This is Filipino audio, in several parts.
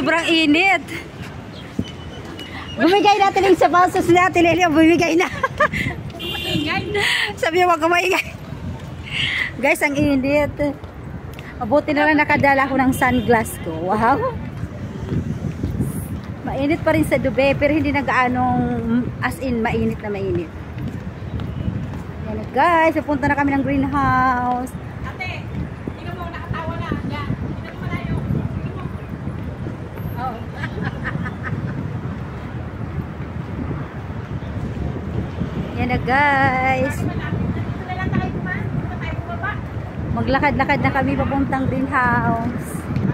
sobrang init. Bumigay natin yung sapatos natin. Elia, bumigay na. Sabi niya, wag ka maingay. Guys, ang init. Mabuti na lang nakadala ko ng sunglass ko. Wow. Mainit pa rin sa Dubai, pero hindi na gaanong as in mainit na mainit. Yan na guys, pupunta na kami ng greenhouse. Ate, tingnan mo, nakatawa na. Yan, tingnan mo malayo. Tingnan mo. Oh. Yan na guys. Dito na lang tayo kumain. Dito na tayo bumaba. Maglakad-lakad na kami papuntang greenhouse.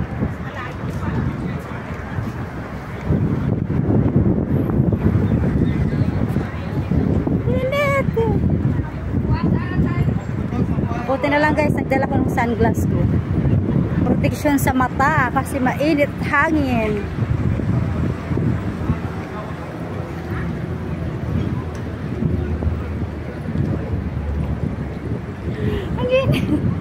Buti na lang guys, nagdala ko ng sunglass ko. Protection sa mata kasi mainit hangin. Hangin.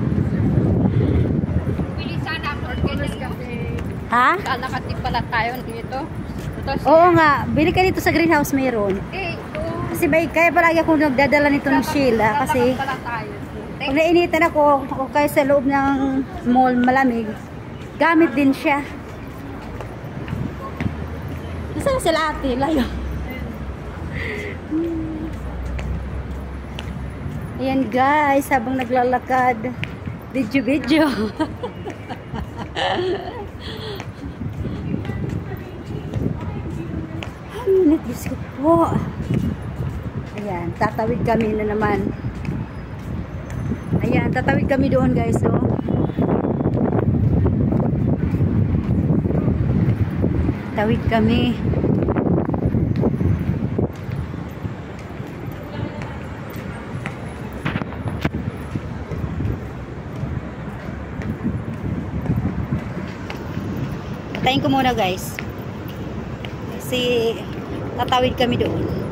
Pili sana ako organic kasi. Ha? Kalakatip pala tayo dito. Oo nga, bili ka dito sa greenhouse meron. Kasi kaya palagi ako nagdadala nito ng Sheila kasi pag nainitan ako o kaya sa loob ng mall malamig, gamit din siya. Nasaan sila ate? Layo. Ayan guys, habang naglalakad, video. Init, Diyos ko po. Ayan, tatawid kami na naman. Ayan, tatawid kami doon guys, oh. Tawid kami. Patayin ko muna guys. Kasi tatawid kami doon.